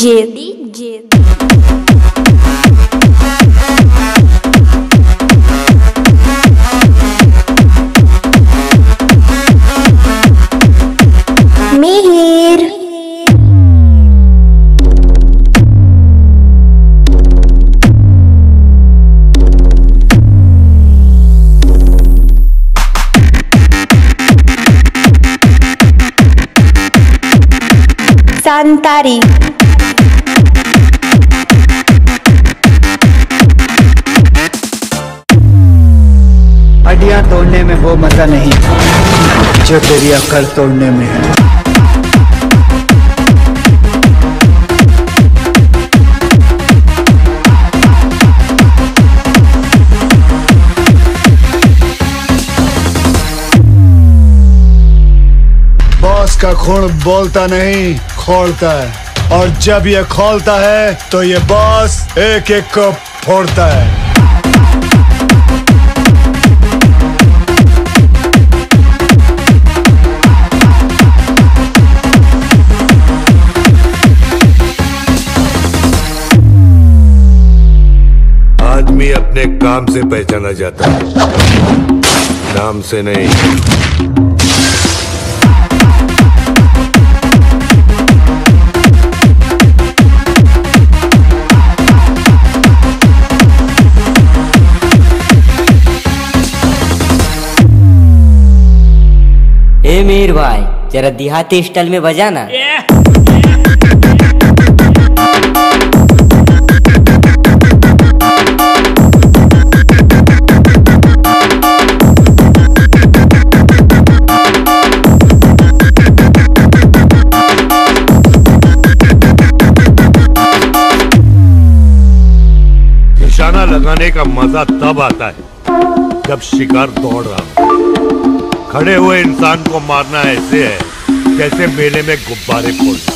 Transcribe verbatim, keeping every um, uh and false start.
DJ DJ Mihir संतारी हड्डियां तोड़ने में वो मजा नहीं जो तेरी अकल तोड़ने में है। बॉस का खून बोलता नहीं खोलता है, और जब ये खोलता है तो ये बॉस एक एक को फोड़ता है। आदमी अपने काम से पहचाना जाता है, नाम से नहीं। ए मीर भाई, जरा देहाती स्टाइल में बजाना। निशाना लगाने का मजा तब आता है जब शिकार दौड़ रहा हो। खड़े हुए इंसान को मारना ऐसे है जैसे मेले में गुब्बारे फोड़ना।